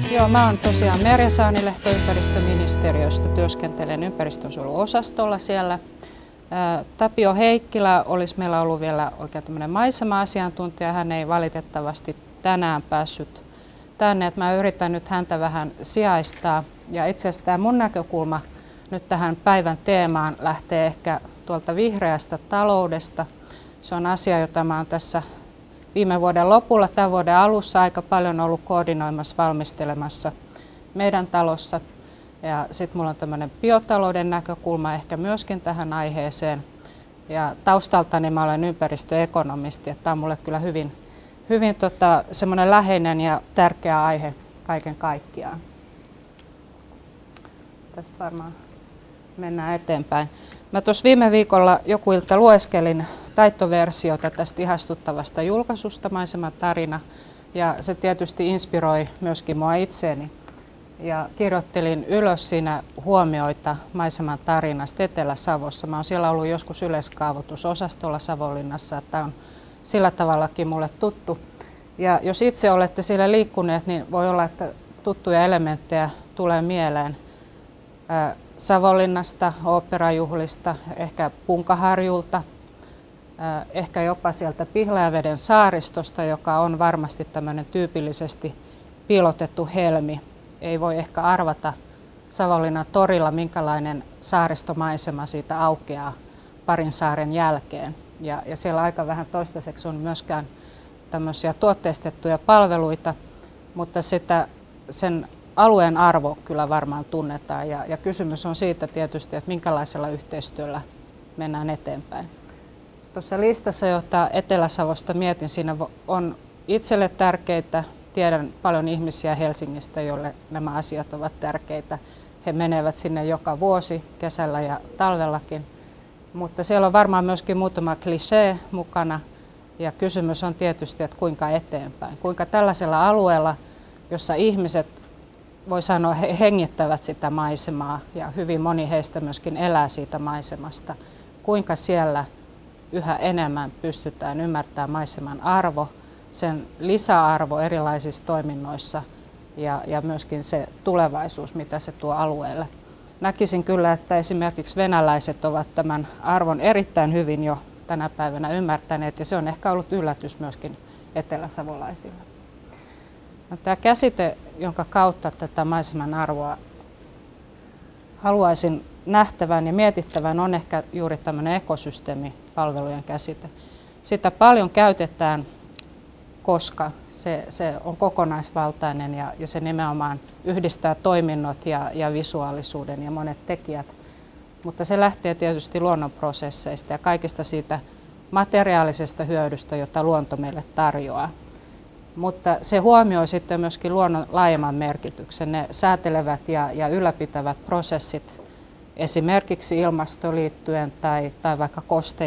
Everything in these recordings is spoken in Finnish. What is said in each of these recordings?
Joo, mä oon tosiaan Merja Saanilehto ympäristöministeriöstä, työskentelen ympäristönsuojeluosastolla siellä. Tapio Heikkilä olisi meillä ollut vielä oikein tämmöinen maisema-asiantuntija. Hän ei valitettavasti tänään päässyt tänne, että mä yritän nyt häntä vähän sijaistaa. Ja itse asiassa tämä mun näkökulma nyt tähän päivän teemaan lähtee ehkä tuolta vihreästä taloudesta. Se on asia, jota mä oon tässä viime vuoden lopulla, tämän vuoden alussa aika paljon ollut koordinoimassa, valmistelemassa meidän talossa. Ja sitten mulla on tämmöinen biotalouden näkökulma ehkä myöskin tähän aiheeseen. Ja taustaltani mä olen ympäristöekonomisti, että tämä on mulle kyllä hyvin semmoinen läheinen ja tärkeä aihe kaiken kaikkiaan. Tästä varmaan mennään eteenpäin. Mä tuossa viime viikolla joku ilta lueskelin taittoversiota tästä ihastuttavasta julkaisusta Maiseman tarina, ja se tietysti inspiroi myöskin mua itseäni. Ja kirjoittelin ylös siinä huomioita Maiseman tarinasta Etelä-Savossa. Mä oon siellä ollut joskus yleiskaavoitusosastolla Savonlinnassa, että tämä on sillä tavallakin mulle tuttu. Ja jos itse olette siellä liikkuneet, niin voi olla, että tuttuja elementtejä tulee mieleen Savonlinnasta, oopperajuhlista, ehkä Punkaharjulta, ehkä jopa sieltä Pihlajaveden saaristosta, joka on varmasti tämmöinen tyypillisesti piilotettu helmi. Ei voi ehkä arvata Savonlinnan torilla, minkälainen saaristomaisema siitä aukeaa parin saaren jälkeen. Ja siellä aika vähän toistaiseksi on myöskään tämmöisiä tuotteistettuja palveluita, mutta sen alueen arvo kyllä varmaan tunnetaan. Ja kysymys on siitä tietysti, että minkälaisella yhteistyöllä mennään eteenpäin. Tuossa listassa, jota Etelä-Savosta mietin, siinä on itselle tärkeitä. Tiedän paljon ihmisiä Helsingistä, joille nämä asiat ovat tärkeitä. He menevät sinne joka vuosi, kesällä ja talvellakin. Mutta siellä on varmaan myöskin muutama klisee mukana. Ja kysymys on tietysti, että kuinka eteenpäin. Kuinka tällaisella alueella, jossa ihmiset, voi sanoa, he hengittävät sitä maisemaa ja hyvin moni heistä myöskin elää siitä maisemasta. Kuinka siellä yhä enemmän pystytään ymmärtämään maiseman arvo, sen lisäarvo erilaisissa toiminnoissa ja myöskin se tulevaisuus, mitä se tuo alueelle. Näkisin kyllä, että esimerkiksi venäläiset ovat tämän arvon erittäin hyvin jo tänä päivänä ymmärtäneet, ja se on ehkä ollut yllätys myöskin eteläsavolaisille. No, tämä käsite, jonka kautta tätä maiseman arvoa haluaisin nähtävän ja mietittävän, on ehkä juuri tämmöinen ekosysteemipalvelujen käsite. Sitä paljon käytetään, koska se on kokonaisvaltainen ja se nimenomaan yhdistää toiminnot ja visuaalisuuden ja monet tekijät. Mutta se lähtee tietysti luonnonprosesseista ja kaikesta siitä materiaalisesta hyödystä, jota luonto meille tarjoaa. Mutta se huomioi sitten myöskin luonnon laajemman merkityksen, ne säätelevät ja ylläpitävät prosessit esimerkiksi ilmastoon liittyen tai vaikka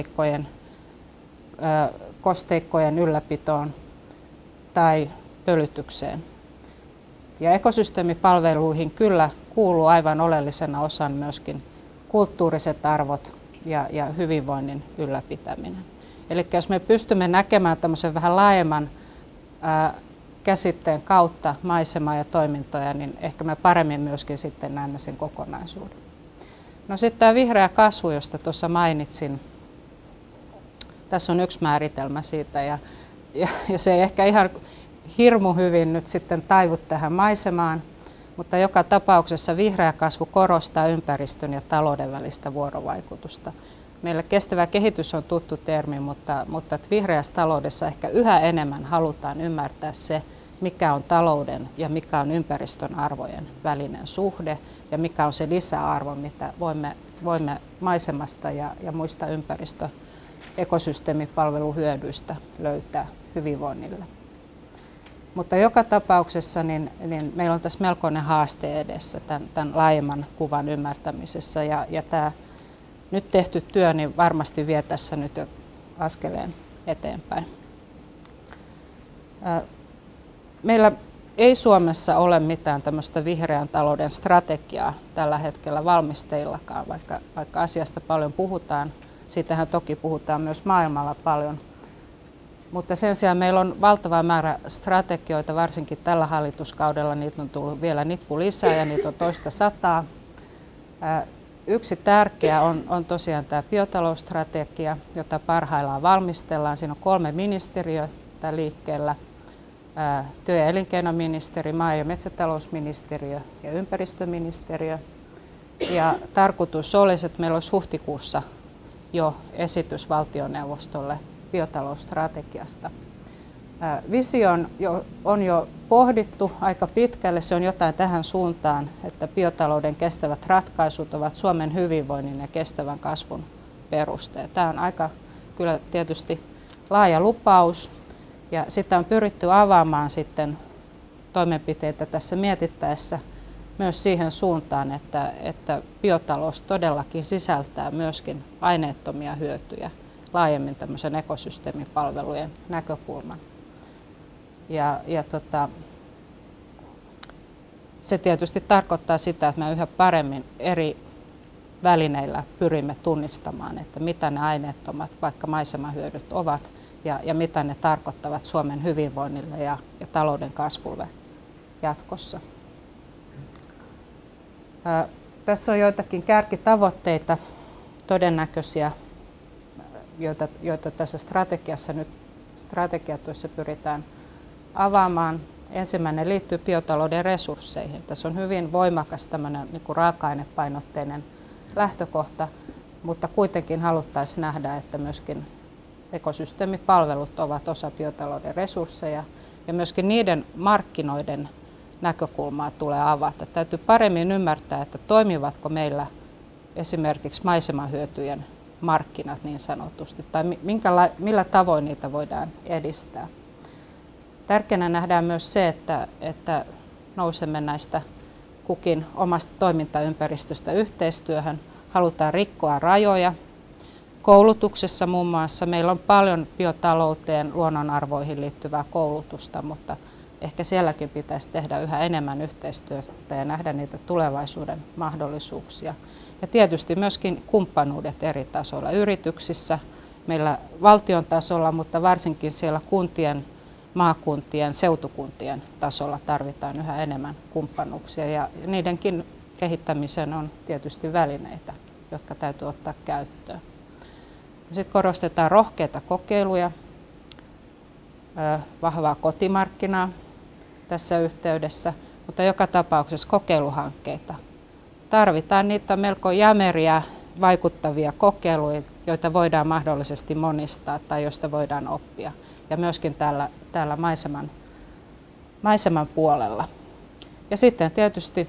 kosteikkojen ylläpitoon tai pölytykseen. Ja ekosysteemipalveluihin kyllä kuuluu aivan oleellisena osan myöskin kulttuuriset arvot ja hyvinvoinnin ylläpitäminen. Eli jos me pystymme näkemään tämmöisen vähän laajemman käsitteen kautta maisemaa ja toimintoja, niin ehkä me paremmin myöskin sitten näemme sen kokonaisuuden. No sitten tämä vihreä kasvu, josta tuossa mainitsin. Tässä on yksi määritelmä siitä ja se ei ehkä ihan hirmu hyvin nyt sitten taivu tähän maisemaan, mutta joka tapauksessa vihreä kasvu korostaa ympäristön ja talouden välistä vuorovaikutusta. Meille kestävä kehitys on tuttu termi, mutta vihreässä taloudessa ehkä yhä enemmän halutaan ymmärtää se, mikä on talouden ja mikä on ympäristön arvojen välinen suhde ja mikä on se lisäarvo, mitä voimme maisemasta ja muista ekosysteemipalveluhyödyistä löytää hyvinvoinnille. Mutta joka tapauksessa niin meillä on tässä melkoinen haaste edessä tämän laajemman kuvan ymmärtämisessä ja tämä nyt tehty työ niin varmasti vie tässä nyt jo askeleen eteenpäin. Meillä ei Suomessa ole mitään tämmöistä vihreän talouden strategiaa tällä hetkellä valmisteillakaan, vaikka asiasta paljon puhutaan. Siitähän toki puhutaan myös maailmalla paljon. Mutta sen sijaan meillä on valtava määrä strategioita, varsinkin tällä hallituskaudella. Niitä on tullut vielä nippu lisää ja niitä on toista sataa. Yksi tärkeä on tosiaan tämä biotalousstrategia, jota parhaillaan valmistellaan. Siinä on 3 ministeriötä liikkeellä. Työ- ja elinkeinoministeri, maa- ja metsätalousministeriö ja ympäristöministeriö. Ja tarkoitus olisi, että meillä olisi huhtikuussa jo esitys valtioneuvostolle biotalousstrategiasta. Visio on jo pohdittu aika pitkälle. Se on jotain tähän suuntaan, että biotalouden kestävät ratkaisut ovat Suomen hyvinvoinnin ja kestävän kasvun peruste. Tämä on aika kyllä tietysti laaja lupaus ja sitä on pyritty avaamaan sitten toimenpiteitä tässä mietittäessä myös siihen suuntaan, että biotalous todellakin sisältää myöskin aineettomia hyötyjä laajemmin tämmöisen ekosysteemipalvelujen näkökulman. Se tietysti tarkoittaa sitä, että me yhä paremmin eri välineillä pyrimme tunnistamaan, että mitä ne aineettomat, vaikka maisemahyödyt ovat ja mitä ne tarkoittavat Suomen hyvinvoinnille ja talouden kasvulle jatkossa. Tässä on joitakin kärkitavoitteita, todennäköisiä, joita tässä strategiatyössä pyritään avaamaan. Ensimmäinen liittyy biotalouden resursseihin. Tässä on hyvin voimakas tämmöinen niin kuin raaka-ainepainotteinen lähtökohta, mutta kuitenkin haluttaisiin nähdä, että myöskin ekosysteemipalvelut ovat osa biotalouden resursseja ja myöskin niiden markkinoiden näkökulmaa tulee avata. Täytyy paremmin ymmärtää, että toimivatko meillä esimerkiksi maisemahyötyjen markkinat niin sanotusti, tai millä tavoin niitä voidaan edistää. Tärkeänä nähdään myös se, että nousemme näistä kukin omasta toimintaympäristöstä yhteistyöhön. Halutaan rikkoa rajoja. Koulutuksessa muun muassa meillä on paljon biotalouteen, luonnonarvoihin liittyvää koulutusta, mutta ehkä sielläkin pitäisi tehdä yhä enemmän yhteistyötä ja nähdä niitä tulevaisuuden mahdollisuuksia. Ja tietysti myöskin kumppanuudet eri tasoilla, yrityksissä, meillä valtion tasolla, mutta varsinkin siellä kuntien, maakuntien, seutukuntien tasolla tarvitaan yhä enemmän kumppanuuksia ja niidenkin kehittämiseen on tietysti välineitä, jotka täytyy ottaa käyttöön. Sitten korostetaan rohkeita kokeiluja, vahvaa kotimarkkinaa tässä yhteydessä, mutta joka tapauksessa kokeiluhankkeita. Tarvitaan niitä melko jämeriä, vaikuttavia kokeiluja, joita voidaan mahdollisesti monistaa tai joista voidaan oppia. Ja myöskin täällä maiseman puolella. Ja sitten tietysti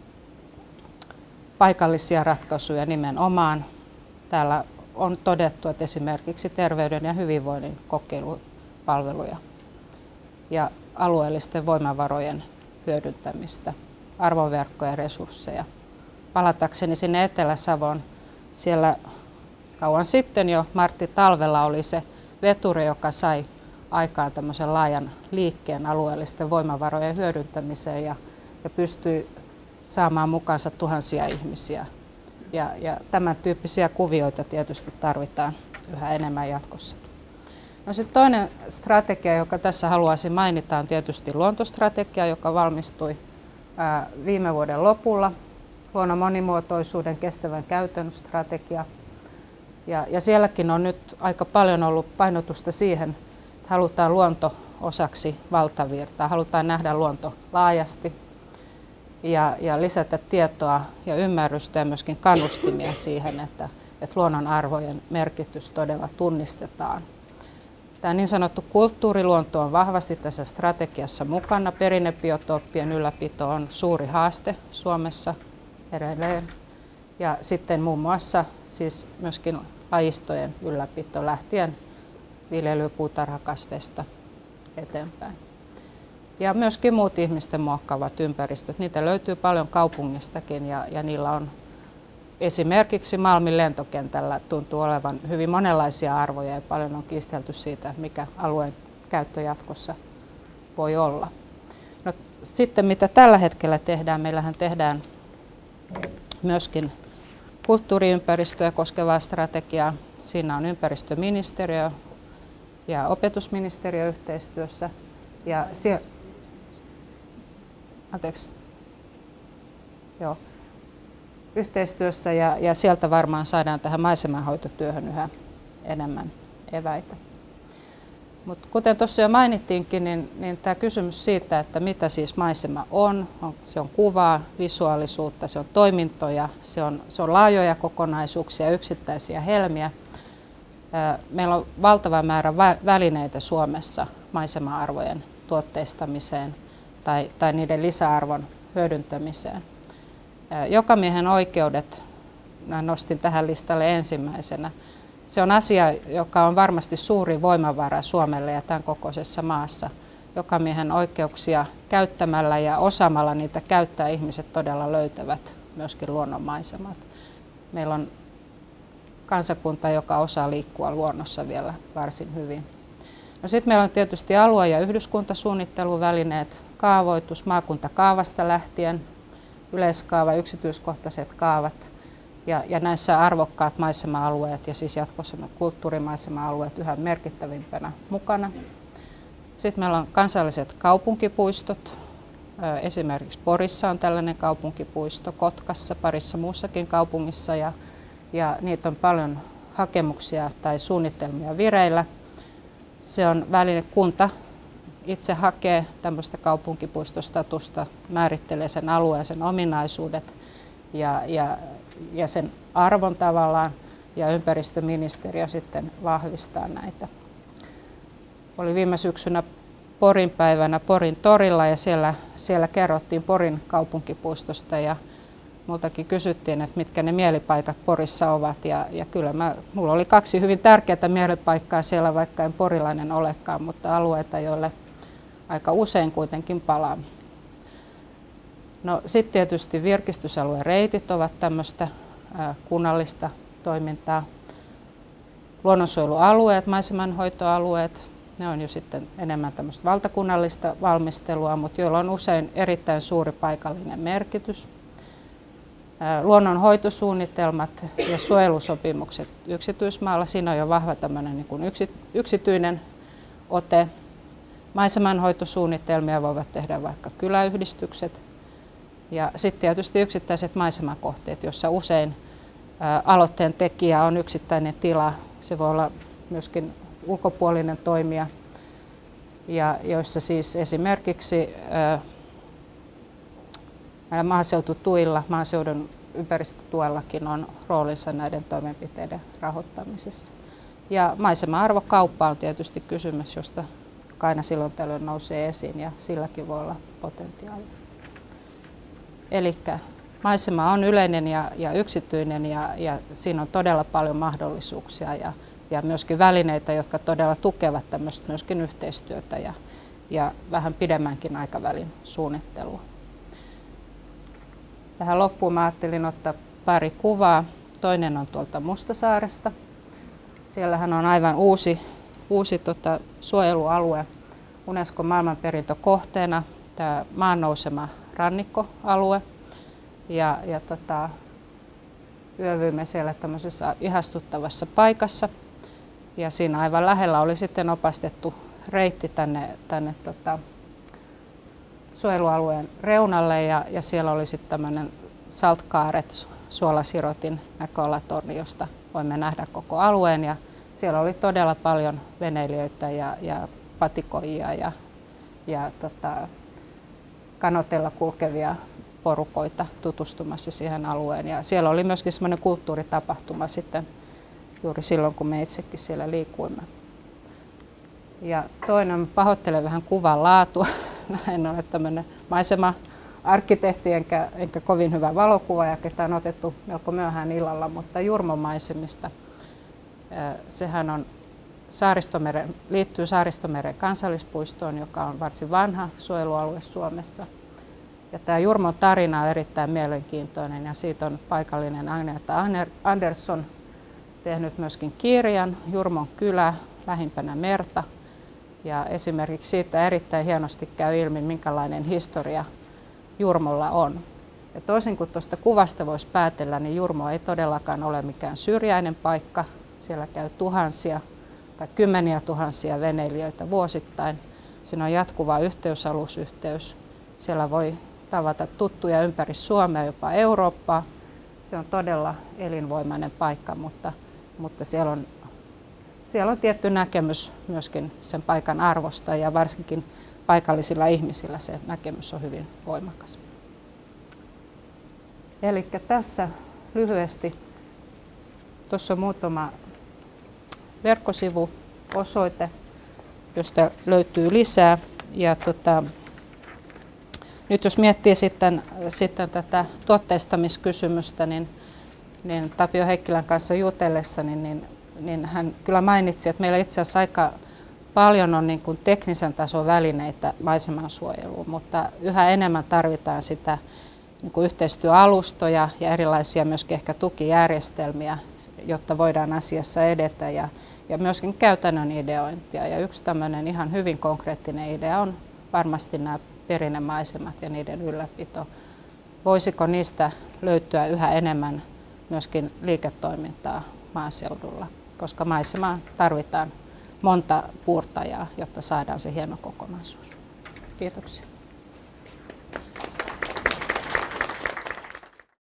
paikallisia ratkaisuja nimenomaan. Täällä on todettu, että esimerkiksi terveyden ja hyvinvoinnin kokeilupalveluja ja alueellisten voimavarojen hyödyntämistä, arvoverkkoja ja resursseja. Palatakseni sinne Etelä-Savoon, siellä kauan sitten jo Martti Talvela oli se veturi, joka sai aikaan tämmöisen laajan liikkeen alueellisten voimavarojen hyödyntämiseen ja pystyi saamaan mukaansa tuhansia ihmisiä. Ja tämän tyyppisiä kuvioita tietysti tarvitaan yhä enemmän jatkossakin. No sitten toinen strategia, joka tässä haluaisin mainita, on tietysti luontostrategia, joka valmistui viime vuoden lopulla. Luonnon monimuotoisuuden kestävän käytön strategia. Ja sielläkin on nyt aika paljon ollut painotusta siihen, että halutaan luonto osaksi valtavirtaa, halutaan nähdä luonto laajasti ja lisätä tietoa ja ymmärrystä ja myöskin kannustimia siihen, että luonnon arvojen merkitys todella tunnistetaan. Tämä niin sanottu kulttuuriluonto on vahvasti tässä strategiassa mukana. Perinnebiotooppien ylläpito on suuri haaste Suomessa edelleen. Ja sitten muun muassa siis myöskin lajistojen ylläpito lähtien viljely- puutarhakasveista eteenpäin. Ja myöskin muut ihmisten muokkaavat ympäristöt. Niitä löytyy paljon kaupungistakin ja niillä on esimerkiksi Malmin lentokentällä tuntuu olevan hyvin monenlaisia arvoja ja paljon on kiistelty siitä, mikä alueen käyttö jatkossa voi olla. No, sitten mitä tällä hetkellä tehdään, meillähän tehdään myöskin kulttuuriympäristöä koskevaa strategiaa. Siinä on ympäristöministeriö ja opetusministeriön yhteistyössä. Ja yhteistyössä ja sieltä varmaan saadaan tähän maisemanhoitotyöhön yhä enemmän eväitä. Mutta kuten tuossa jo mainittiinkin, niin tämä kysymys siitä, että mitä siis maisema on, se on kuvaa, visuaalisuutta, se on toimintoja, se on laajoja kokonaisuuksia, yksittäisiä helmiä. Meillä on valtava määrä välineitä Suomessa maisema-arvojen tuotteistamiseen tai niiden lisäarvon hyödyntämiseen. Jokamiehen oikeudet nostin tähän listalle ensimmäisenä. Se on asia, joka on varmasti suuri voimavara Suomelle ja tämän kokoisessa maassa. Jokamiehen oikeuksia käyttämällä ja osaamalla niitä käyttää ihmiset todella löytävät myöskin luonnonmaisemat. Meillä on kansakunta, joka osaa liikkua luonnossa vielä varsin hyvin. No sitten meillä on tietysti alue- ja yhdyskuntasuunnitteluvälineet, kaavoitus maakuntakaavasta lähtien, yleiskaava, yksityiskohtaiset kaavat ja näissä arvokkaat maisema-alueet ja siis jatkossa kulttuurimaisema-alueet yhä merkittävimpänä mukana. Sitten meillä on kansalliset kaupunkipuistot. Esimerkiksi Porissa on tällainen kaupunkipuisto, Kotkassa, parissa muussakin kaupungissa ja niitä on paljon hakemuksia tai suunnitelmia vireillä. Se on väline, kunta itse hakee tämmöistä kaupunkipuistostatusta, määrittelee sen alueen, sen ominaisuudet ja sen arvon tavallaan, ja ympäristöministeriö sitten vahvistaa näitä. Oli viime syksynä Porin päivänä Porin torilla ja siellä kerrottiin Porin kaupunkipuistosta ja multakin kysyttiin, että mitkä ne mielipaikat Porissa ovat ja kyllä mulla oli 2 hyvin tärkeää mielipaikkaa siellä, vaikka en porilainen olekaan, mutta alueita, joille aika usein kuitenkin palaan. No sitten tietysti virkistysalueen reitit ovat tämmöistä kunnallista toimintaa. Luonnonsuojelualueet, maisemanhoitoalueet, ne on jo sitten enemmän tämmöistä valtakunnallista valmistelua, mutta joilla on usein erittäin suuri paikallinen merkitys. Luonnonhoitosuunnitelmat ja suojelusopimukset yksityismaalla, siinä on jo vahva tämmöinen niin kuin yksityinen ote. Maisemanhoitosuunnitelmia voivat tehdä vaikka kyläyhdistykset. Ja sitten tietysti yksittäiset maisemakohteet, joissa usein aloitteen tekijä on yksittäinen tila. Se voi olla myöskin ulkopuolinen toimija, ja joissa siis esimerkiksi maaseututuilla, maaseudun ympäristötuellakin on roolinsa näiden toimenpiteiden rahoittamisessa. Ja maisema-arvokauppa on tietysti kysymys, josta aina silloin tällöin nousee esiin ja silläkin voi olla potentiaalia. Eli maisema on yleinen ja yksityinen ja siinä on todella paljon mahdollisuuksia ja myöskin välineitä, jotka todella tukevat tämmöistä myöskin yhteistyötä ja vähän pidemmänkin aikavälin suunnittelua. Tähän loppuun mä ajattelin ottaa pari kuvaa. Toinen on tuolta Mustasaaresta. Siellähän on aivan uusi suojelualue Unescon maailmanperintökohteena, tämä maannousema rannikkoalue. Yövyimme siellä tämmöisessä ihastuttavassa paikassa. Ja siinä aivan lähellä oli sitten opastettu reitti tänne suojelualueen reunalle ja siellä oli sitten tämmöinen Saltkaaret suolasirotin näköalatorni, josta voimme nähdä koko alueen ja siellä oli todella paljon veneilijöitä ja patikoijia ja kanotella kulkevia porukoita tutustumassa siihen alueen ja siellä oli myöskin semmoinen kulttuuritapahtuma sitten juuri silloin, kun me itsekin siellä liikuimme. Ja toinen, pahoittelen vähän kuvan laatua. Mä en ole tämmöinen maisema-arkkitehti enkä kovin hyvä valokuvaaja, ketä on otettu melko myöhään illalla, mutta Jurmon maisemista. Sehän on liittyy Saaristomeren kansallispuistoon, joka on varsin vanha suojelualue Suomessa. Ja tämä Jurmon tarina on erittäin mielenkiintoinen ja siitä on paikallinen Agneta Andersson tehnyt myöskin kirjan, Jurmon kylä, lähimpänä merta. Ja esimerkiksi siitä erittäin hienosti käy ilmi, minkälainen historia Jurmolla on. Ja toisin kuin tuosta kuvasta voisi päätellä, niin Jurmo ei todellakaan ole mikään syrjäinen paikka. Siellä käy tuhansia tai kymmeniä tuhansia veneilijöitä vuosittain. Siinä on jatkuva yhteysalusyhteys. Siellä voi tavata tuttuja ympäri Suomea, jopa Eurooppaa. Se on todella elinvoimainen paikka, mutta siellä on tietty näkemys myöskin sen paikan arvosta ja varsinkin paikallisilla ihmisillä se näkemys on hyvin voimakas. Eli tässä lyhyesti. Tuossa on muutama verkkosivu, osoite, josta löytyy lisää. Ja nyt jos miettii sitten tätä tuotteistamiskysymystä, niin Tapio Heikkilän kanssa jutellessa, niin hän kyllä mainitsi, että meillä itse asiassa aika paljon on niin kuin teknisen tason välineitä maisemansuojeluun, mutta yhä enemmän tarvitaan sitä niin kuin yhteistyöalustoja ja erilaisia myöskin ehkä tukijärjestelmiä, jotta voidaan asiassa edetä ja myöskin käytännön ideointia. Ja yksi tämmöinen ihan hyvin konkreettinen idea on varmasti nämä perinnemaisemat ja niiden ylläpito. Voisiko niistä löytyä yhä enemmän myöskin liiketoimintaa maaseudulla, koska maisemaan tarvitaan monta puurtajaa, jotta saadaan se hieno kokonaisuus. Kiitoksia.